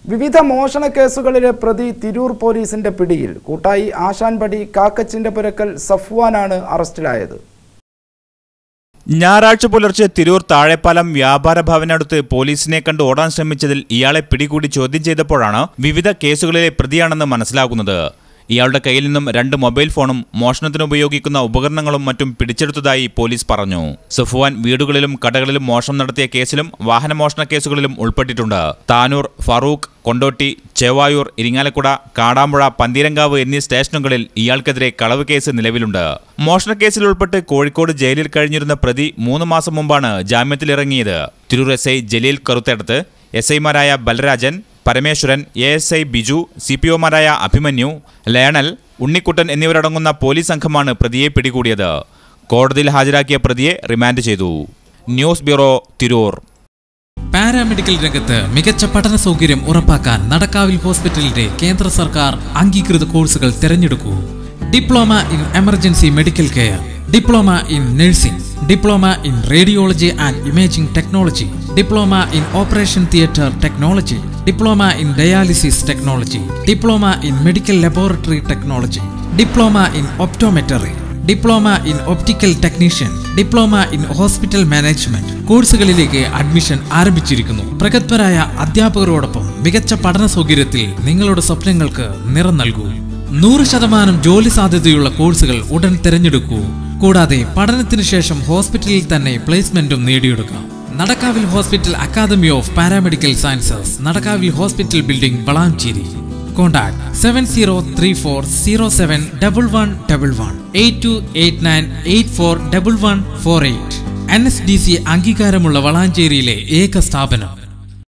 വിവിധ മോഷണ കേസുകളിലെ പ്രതി തിരൂർ പോലീസിന്റെ പിടിയിൽ. കൂട്ടായി ആശാൻപടി കാക്കച്ചിന്റെ പുരക്കൽ സഫ്വാനാണ് അറസ്റ്റിലായത്. ഞായറാഴ്ച പുലർച്ചെ തിരൂർ താഴെപ്പാലം വ്യാപാര ഭവനടുത്ത് പോലീസിനെ കണ്ട് ഓടാൻ ശ്രമിച്ചതിൽ ഇയാളെ പിടികൂടി ചോദ്യം ചെയ്തപ്പോഴാണ് വിവിധ കേസുകളിലെ പ്രതിയാണെന്ന് മനസ്സിലാകുന്നത്. ഇയാളുടെ കയ്യിൽ നിന്നും 2 മൊബൈൽ ഫോണും മോഷണത്തിന് ഉപയോഗിക്കുന്ന ഉപകരണങ്ങളും മറ്റും പിടിച്ചെടുത്തതായി പോലീസ് പറഞ്ഞു. സഫ്വാൻ വീടുകളിലും കടകളിലും മോഷണം നടത്തിയ കേസിലും വാഹനമോഷണ കേസുകളിലും ഉൾപ്പെട്ടിട്ടുണ്ട്. താനൂർ, ഫറൂഖ്, കൊണ്ടോട്ടി, ചേവായൂർ, ഇരിങ്ങാലക്കുട, കാടാമ്പുഴ, പന്തീരങ്കാവ് എന്നീ സ്റ്റേഷനുകളിൽ ഇയാൾക്കെതിരെ കളവ് കേസ് നിലവിലുണ്ട്. മോഷണക്കേസിൽ ഉൾപ്പെട്ട് കോഴിക്കോട് ജയിലിൽ കഴിഞ്ഞിരുന്ന പ്രതി 3 മാസം മുമ്പാണ് ജാമ്യത്തിലിറങ്ങിയത്. തിരൂർ എസ്.ഐ ജലീൽ കറുത്തേടത്ത്, എസ്.ഐമാരായ ബലരാജൻ, പരമേശ്വരൻ, എ.എസ്.ഐ ബിജു, CPOമാരായ അഭിമന്യു, ലയണൽ, ഉണ്ണിക്കുട്ടൻ എന്നിവരടങ്ങുന്ന പോലീസ് സംഘമാണ് പ്രതിയെ പിടികൂടിയത്. കോടതിയിൽ ഹാജരാക്കിയ പ്രതിയെ റിമാൻഡ് ചെയ്തു. News bureau, Tirur. പാരാമെഡിക്കൽ രംഗത്ത് മികച്ച പഠന സൗകര്യം ഉറപ്പാക്കാൻ നടക്കാവിൽ ഹോസ്പിറ്റലിന്റെ കേന്ദ്ര സർക്കാർ അംഗീകൃത കോഴ്സുകൾ തിരഞ്ഞെടുക്കൂ. Diploma in emergency medical care, diploma in nursing, diploma in radiology and imaging technology, diploma in operation theatre technology, diploma in dialysis technology, diploma in medical laboratory technology, diploma in optometry, diploma in optical technician, diploma in hospital management കോഴ്സുകളിലേക്ക് admission ആരംഭിച്ചിരിക്കുന്നു. പ്രഗത്ഭരായ അധ്യാപകരോടൊപ്പം മികച്ച പഠന സൗകര്യത്തിൽ നിങ്ങളുടെ സ്വപ്നങ്ങൾക്ക് നിറം നൽകൂ. 100% ജോലി സാധ്യതയുള്ള കോഴ്സുകൾ ഉടൻ തിരഞ്ഞെടുക്കൂ. കൂടാതെ പഠനത്തിന് ശേഷം ഹോസ്പിറ്റലിൽ തന്നെ പ്ലേസ്മെന്റും നേടിയെടുക്കാം. Nadakkavil hospital academy of paramedical sciences, Nadakkavil hospital building, Valanchery. Contact 7034071111 8289841148. NSDC അംഗീകാരമുള്ള വളാഞ്ചേരിയിലെ ഏക സ്ഥാപനം.